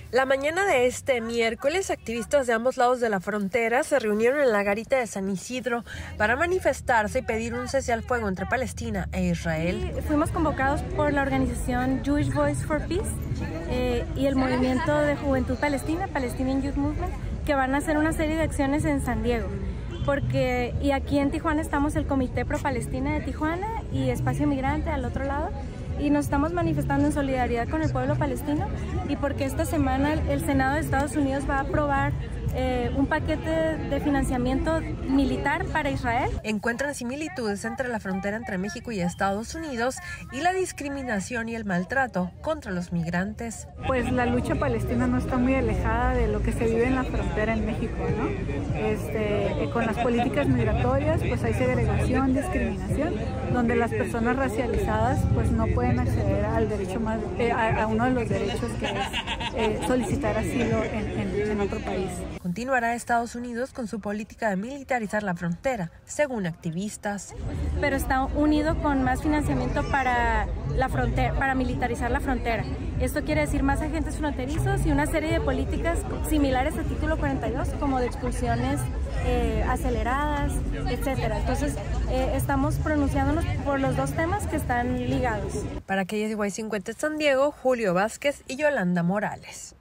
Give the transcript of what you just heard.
La mañana de este miércoles, activistas de ambos lados de la frontera se reunieron en la garita de San Isidro para manifestarse y pedir un cese al fuego entre Palestina e Israel. Fuimos convocados por la organización Jewish Voice for Peace y el movimiento de Juventud Palestina, Palestinian Youth Movement, que van a hacer una serie de acciones en San Diego. Y aquí en Tijuana estamos el Comité Pro Palestina de Tijuana y Espacio Migrante al otro lado. Y nos estamos manifestando en solidaridad con el pueblo palestino y porque esta semana el Senado de Estados Unidos va a aprobar un paquete de financiamiento militar para Israel. Encuentran similitudes entre la frontera entre México y Estados Unidos y la discriminación y el maltrato contra los migrantes. Pues la lucha palestina no está muy alejada de lo que se vive en la frontera en México, ¿no? Con las políticas migratorias pues hay segregación, discriminación, donde las personas racializadas pues no pueden acceder al derecho más, a uno de los derechos que es solicitar asilo en otro país. Continuará Estados Unidos con su política de militarizar la frontera, según activistas. Pero está unido con más financiamiento para la frontera, para militarizar la frontera. Esto quiere decir más agentes fronterizos y una serie de políticas similares al Título 42, como de expulsiones aceleradas, etcétera. Entonces, estamos pronunciándonos por los dos temas que están ligados. Para KSY 50 San Diego, Julio Vázquez y Yolanda Morales.